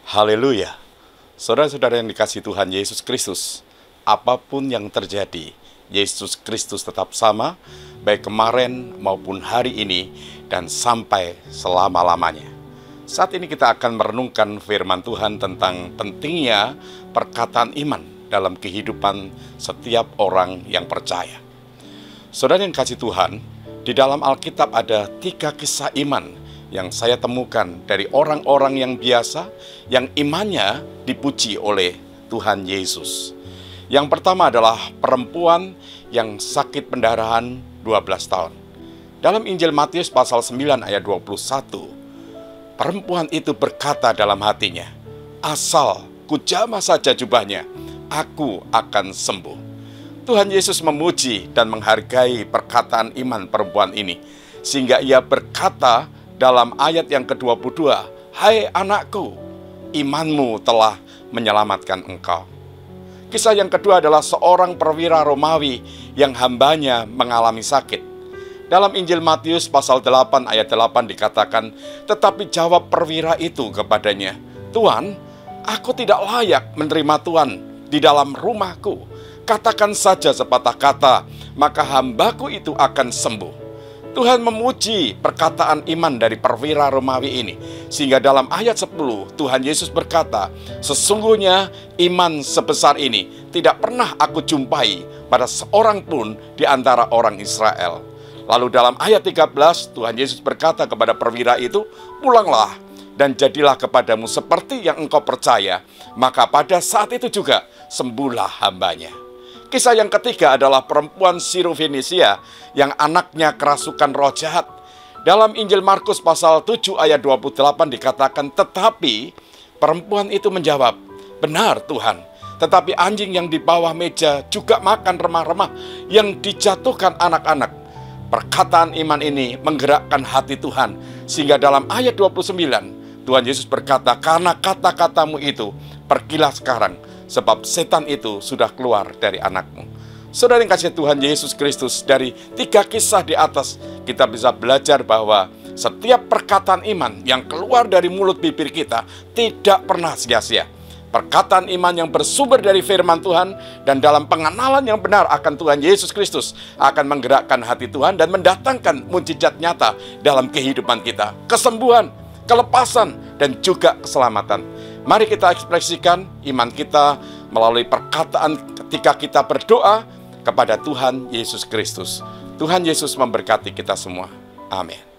Haleluya. Saudara-saudara yang dikasihi Tuhan Yesus Kristus, apapun yang terjadi, Yesus Kristus tetap sama, baik kemarin maupun hari ini, dan sampai selama-lamanya. Saat ini kita akan merenungkan firman Tuhan tentang pentingnya perkataan iman dalam kehidupan setiap orang yang percaya. Saudara yang kasih Tuhan, di dalam Alkitab ada 3 kisah iman yang saya temukan dari orang-orang yang biasa, yang imannya dipuji oleh Tuhan Yesus. Yang pertama adalah perempuan yang sakit pendarahan 12 tahun. Dalam Injil Matius pasal 9 ayat 21, perempuan itu berkata dalam hatinya, "Asal kujamah saja jubahnya, aku akan sembuh." Tuhan Yesus memuji dan menghargai perkataan iman perempuan ini, sehingga ia berkata dalam ayat yang ke-22, "Hai anakku, imanmu telah menyelamatkan engkau." Kisah yang kedua adalah seorang perwira Romawi yang hambanya mengalami sakit. Dalam Injil Matius pasal 8 ayat 8 dikatakan, tetapi jawab perwira itu kepadanya, "Tuan, aku tidak layak menerima Tuan di dalam rumahku. Katakan saja sepatah kata, maka hambaku itu akan sembuh." Tuhan memuji perkataan iman dari perwira Romawi ini, sehingga dalam ayat 10 Tuhan Yesus berkata, "Sesungguhnya iman sebesar ini tidak pernah aku jumpai pada seorang pun di antara orang Israel." Lalu dalam ayat 13 Tuhan Yesus berkata kepada perwira itu, "Pulanglah dan jadilah kepadamu seperti yang engkau percaya." Maka pada saat itu juga sembuhlah hambanya. Kisah yang ketiga adalah perempuan Sirofenisia yang anaknya kerasukan roh jahat. Dalam Injil Markus pasal 7 ayat 28 dikatakan, tetapi perempuan itu menjawab, "Benar Tuhan, tetapi anjing yang di bawah meja juga makan remah-remah yang dijatuhkan anak-anak." Perkataan iman ini menggerakkan hati Tuhan, sehingga dalam ayat 29 Tuhan Yesus berkata, "Karena kata-katamu itu, pergilah sekarang, sebab setan itu sudah keluar dari anakmu." Saudara yang kasih Tuhan Yesus Kristus, dari 3 kisah di atas kita bisa belajar bahwa setiap perkataan iman yang keluar dari mulut bibir kita tidak pernah sia-sia. Perkataan iman yang bersumber dari firman Tuhan dan dalam pengenalan yang benar akan Tuhan Yesus Kristus akan menggerakkan hati Tuhan dan mendatangkan mukjizat nyata dalam kehidupan kita. Kesembuhan, kelepasan, dan juga keselamatan. Mari kita ekspresikan iman kita melalui perkataan ketika kita berdoa kepada Tuhan Yesus Kristus. Tuhan Yesus memberkati kita semua. Amin.